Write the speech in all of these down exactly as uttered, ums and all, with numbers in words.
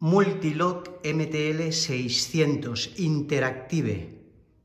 Multilock M T L seiscientos Interactive.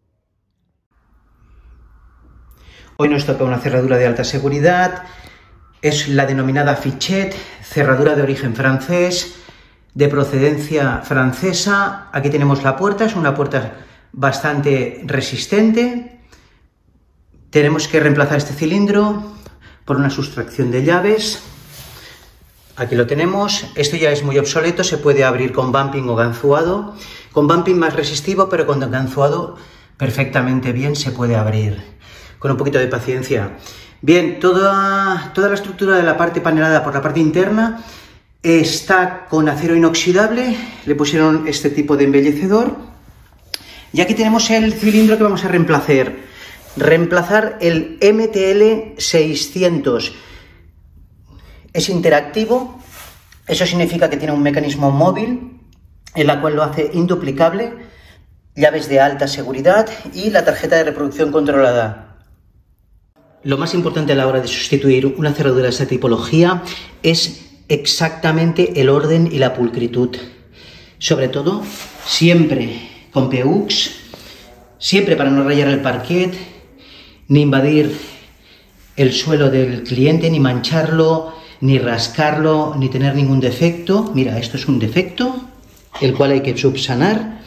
Hoy nos toca una cerradura de alta seguridad, es la denominada Fichet, cerradura de origen francés, de procedencia francesa. Aquí tenemos la puerta, es una puerta bastante resistente. Tenemos que reemplazar este cilindro por una sustracción de llaves. Aquí lo tenemos. Esto ya es muy obsoleto, se puede abrir con bumping o ganzuado. Con bumping más resistivo, pero con ganzuado perfectamente bien se puede abrir. Con un poquito de paciencia. Bien, toda, toda la estructura de la parte panelada por la parte interna está con acero inoxidable. Le pusieron este tipo de embellecedor. Y aquí tenemos el cilindro que vamos a reemplazar. Reemplazar el M T L seiscientos. Es interactivo, eso significa que tiene un mecanismo móvil, en la cual lo hace induplicable, llaves de alta seguridad y la tarjeta de reproducción controlada. Lo más importante a la hora de sustituir una cerradura de esta tipología es exactamente el orden y la pulcritud. Sobre todo, siempre con P U X, siempre para no rayar el parquet, ni invadir el suelo del cliente, ni mancharlo, ni rascarlo, ni tener ningún defecto. Mira, esto es un defecto, el cual hay que subsanar.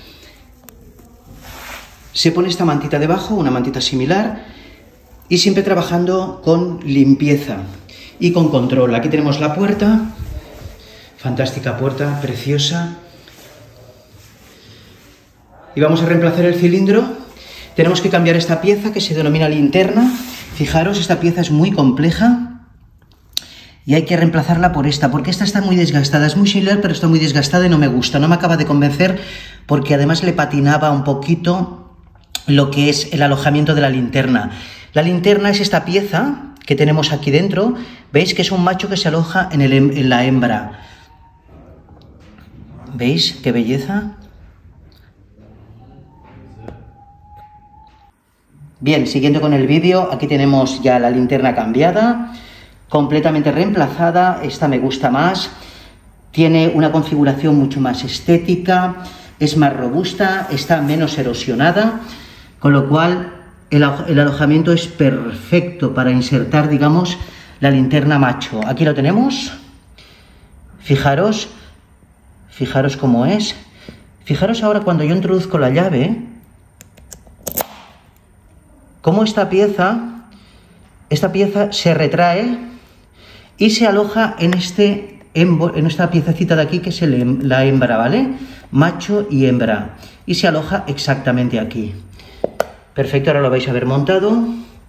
Se pone esta mantita debajo, una mantita similar, y siempre trabajando con limpieza y con control. Aquí tenemos la puerta, fantástica puerta, preciosa. Y vamos a reemplazar el cilindro. Tenemos que cambiar esta pieza que se denomina linterna. Fijaros, esta pieza es muy compleja. Y hay que reemplazarla por esta, porque esta está muy desgastada. Es muy similar, pero está muy desgastada y no me gusta. No me acaba de convencer, porque además le patinaba un poquito lo que es el alojamiento de la linterna. La linterna es esta pieza que tenemos aquí dentro. ¿Veis? Que es un macho que se aloja en, el, en la hembra. ¿Veis? ¡Qué belleza! Bien, siguiendo con el vídeo, aquí tenemos ya la linterna cambiada, completamente reemplazada. Esta me gusta más, tiene una configuración mucho más estética, es más robusta, está menos erosionada, con lo cual el, el alojamiento es perfecto para insertar, digamos, la linterna macho. Aquí lo tenemos, fijaros, fijaros cómo es, fijaros ahora cuando yo introduzco la llave, cómo esta pieza, esta pieza se retrae y se aloja en, este, en esta piececita de aquí que es el, la hembra, ¿vale? Macho y hembra. Y se aloja exactamente aquí. Perfecto, ahora lo vais a ver montado.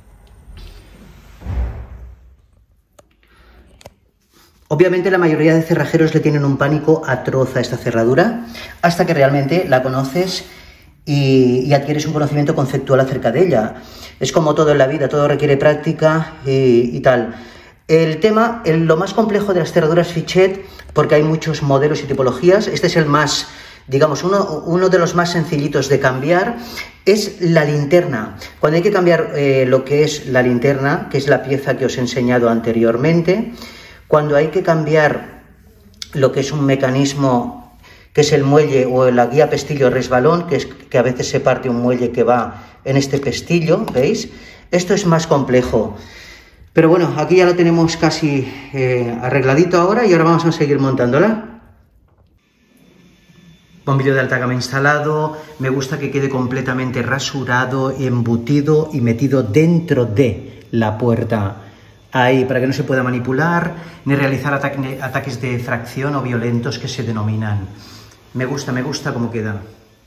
Obviamente la mayoría de cerrajeros le tienen un pánico atroz a esta cerradura, hasta que realmente la conoces y, y adquieres un conocimiento conceptual acerca de ella. Es como todo en la vida, todo requiere práctica y, y tal. El tema, el, lo más complejo de las cerraduras Fichet, porque hay muchos modelos y tipologías, este es el más, digamos, uno, uno de los más sencillitos de cambiar, es la linterna. Cuando hay que cambiar eh, lo que es la linterna, que es la pieza que os he enseñado anteriormente, cuando hay que cambiar lo que es un mecanismo, que es el muelle o la guía pestillo resbalón, que es que a veces se parte un muelle que va en este pestillo, ¿veis? Esto es más complejo. Pero bueno, aquí ya lo tenemos casi eh, arregladito ahora y ahora vamos a seguir montándola. Bombillo de alta gama instalado, me gusta que quede completamente rasurado, embutido y metido dentro de la puerta. Ahí, para que no se pueda manipular ni realizar ataque, ataques de fracción o violentos que se denominan. Me gusta, me gusta cómo queda.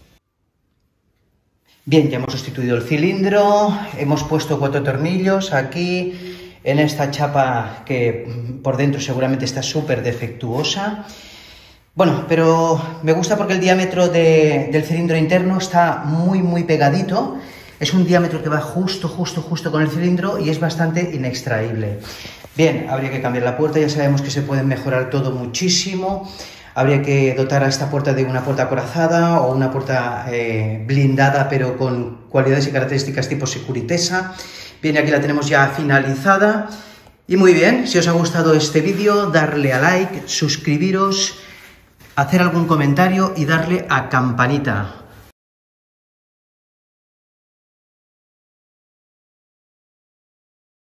Bien, ya hemos sustituido el cilindro, hemos puesto cuatro tornillos aquí, en esta chapa que por dentro seguramente está súper defectuosa. Bueno, pero me gusta porque el diámetro de, del cilindro interno está muy, muy pegadito. Es un diámetro que va justo, justo, justo con el cilindro y es bastante inextraíble. Bien, habría que cambiar la puerta, ya sabemos que se puede mejorar todo muchísimo. Habría que dotar a esta puerta de una puerta acorazada o una puerta eh, blindada, pero con cualidades y características tipo Securitesa. Bien, aquí la tenemos ya finalizada. Y muy bien, si os ha gustado este vídeo, darle a like, suscribiros hacer algún comentario y darle a campanita.